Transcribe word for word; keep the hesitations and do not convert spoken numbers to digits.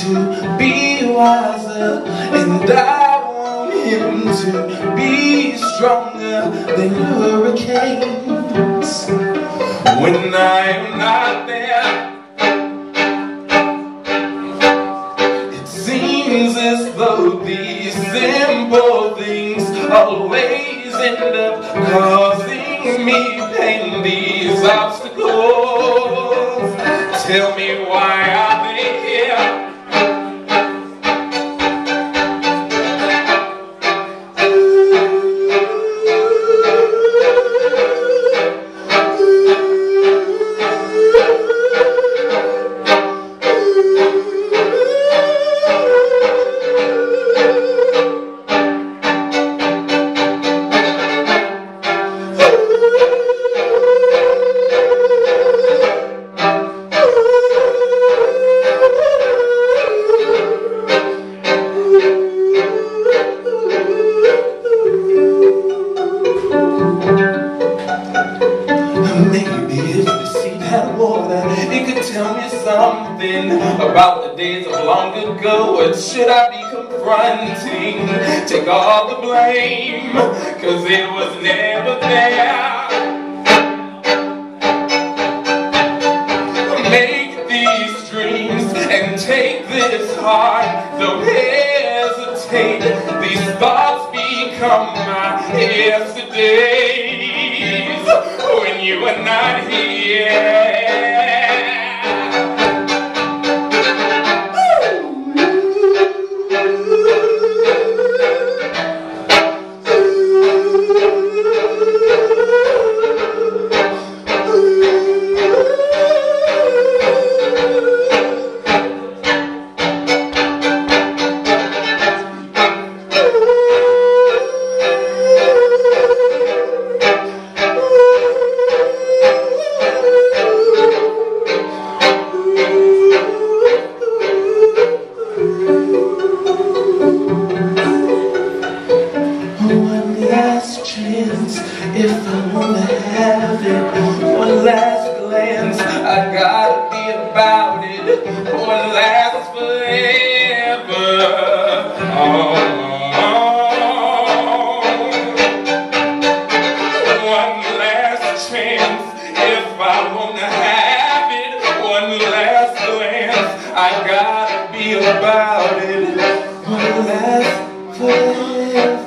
to be wiser, and I want him to be stronger than hurricanes. When I am not there, it seems as though these simple things always end up causing me pain. These obstacles, tell me, why are they here? Maybe if the sea had water, it could tell me something about the days of long ago. What should I be confronting? Take all the blame, cause it was never there. Make these dreams and take this heart. Don't hesitate. These thoughts become my yesterdays when you are not here. If I wanna have it, one last glance, I gotta be about it, one last forever. Oh, one last chance. If I wanna have it, one last glance, I gotta be about it, one last forever.